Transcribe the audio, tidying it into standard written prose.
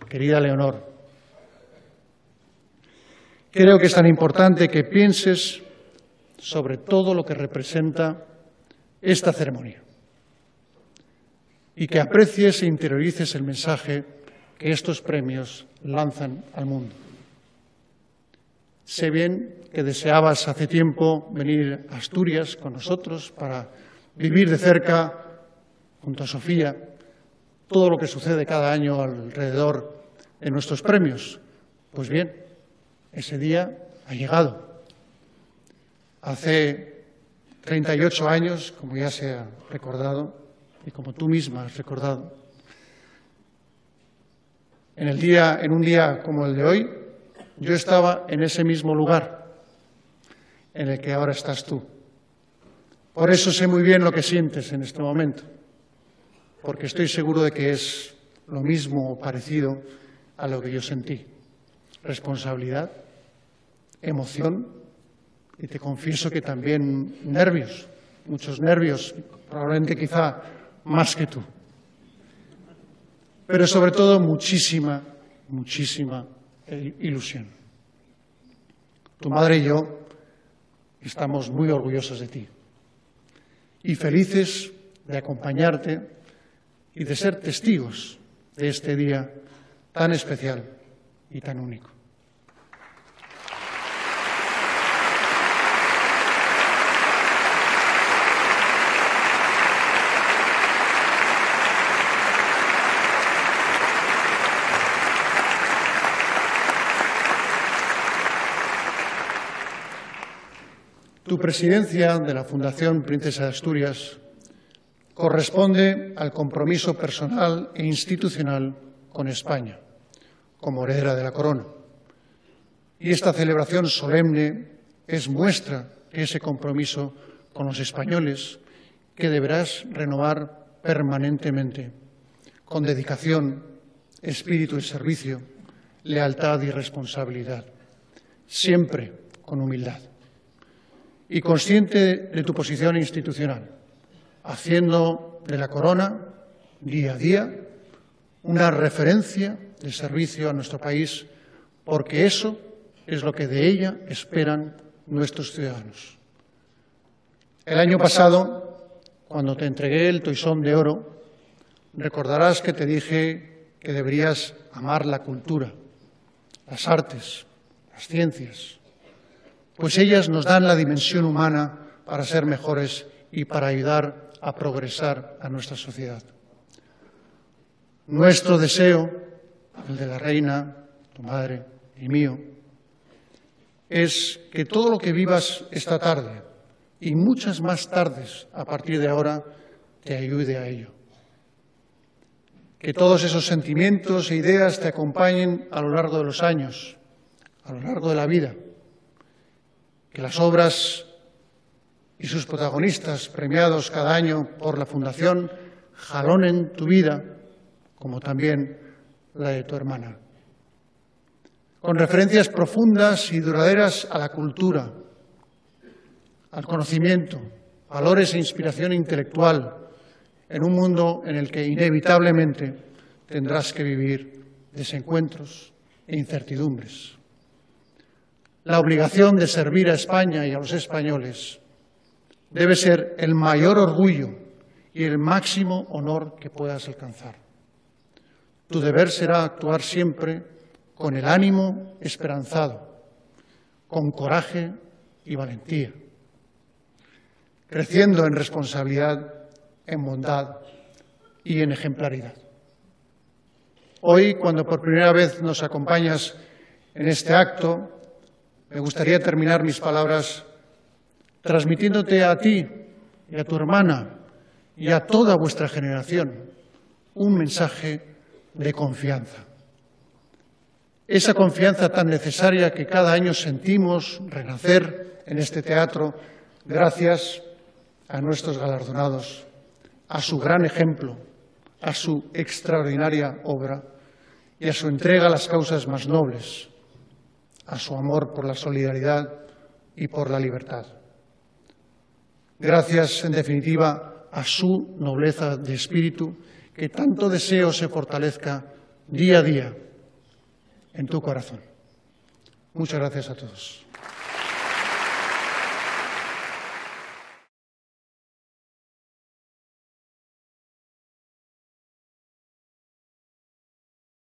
querida Leonor, creo que es tan importante que pienses sobre todo lo que representa esta ceremonia y que aprecies e interiorices el mensaje que estos premios lanzan al mundo. Sé bien que deseabas hace tiempo venir a Asturias con nosotros para vivir de cerca, junto a Sofía, todo lo que sucede cada año alrededor de nuestros premios. Pues bien, ese día ha llegado. Hace 38 años, como ya se ha recordado, y como tú misma has recordado, en un día como el de hoy, yo estaba en ese mismo lugar en el que ahora estás tú. Por eso sé muy bien lo que sientes en este momento, porque estoy seguro de que es lo mismo o parecido a lo que yo sentí. Responsabilidad, emoción y te confieso que también nervios, muchos nervios, probablemente quizá más que tú. Pero sobre todo muchísima ilusión. Tu madre y yo estamos muy orgullosos de ti y felices de acompañarte y de ser testigos de este día tan especial y tan único. Tu presidencia de la Fundación Princesa de Asturias corresponde al compromiso personal e institucional con España, como heredera de la corona. Y esta celebración solemne es muestra de ese compromiso con los españoles que deberás renovar permanentemente, con dedicación, espíritu de servicio, lealtad y responsabilidad, siempre con humildad. Y consciente de tu posición institucional, haciendo de la corona, día a día, una referencia de servicio a nuestro país, porque eso es lo que de ella esperan nuestros ciudadanos. El año pasado, cuando te entregué el Toisón de Oro, recordarás que te dije que deberías amar la cultura, las artes, las ciencias, pues ellas nos dan la dimensión humana para ser mejores y para ayudar a progresar a nuestra sociedad. Nuestro deseo, el de la reina, tu madre y mío, es que todo lo que vivas esta tarde y muchas más tardes a partir de ahora te ayude a ello. Que todos esos sentimientos e ideas te acompañen a lo largo de los años, a lo largo de la vida. Que las obras y sus protagonistas premiados cada año por la Fundación jalonen tu vida, como también la de tu hermana. Con referencias profundas y duraderas a la cultura, al conocimiento, valores e inspiración intelectual, en un mundo en el que inevitablemente tendrás que vivir desencuentros e incertidumbres. La obligación de servir a España y a los españoles debe ser el mayor orgullo y el máximo honor que puedas alcanzar. Tu deber será actuar siempre con el ánimo esperanzado, con coraje y valentía, creciendo en responsabilidad, en bondad y en ejemplaridad. Hoy, cuando por primera vez nos acompañas en este acto, me gustaría terminar mis palabras transmitiéndote a ti y a tu hermana y a toda vuestra generación un mensaje de confianza. Esa confianza tan necesaria que cada año sentimos renacer en este teatro gracias a nuestros galardonados, a su gran ejemplo, a su extraordinaria obra y a su entrega a las causas más nobles, a su amor por la solidaridad y por la libertad. Gracias, en definitiva, a su nobleza de espíritu, que tanto deseo se fortalezca día a día en tu corazón. Muchas gracias a todos.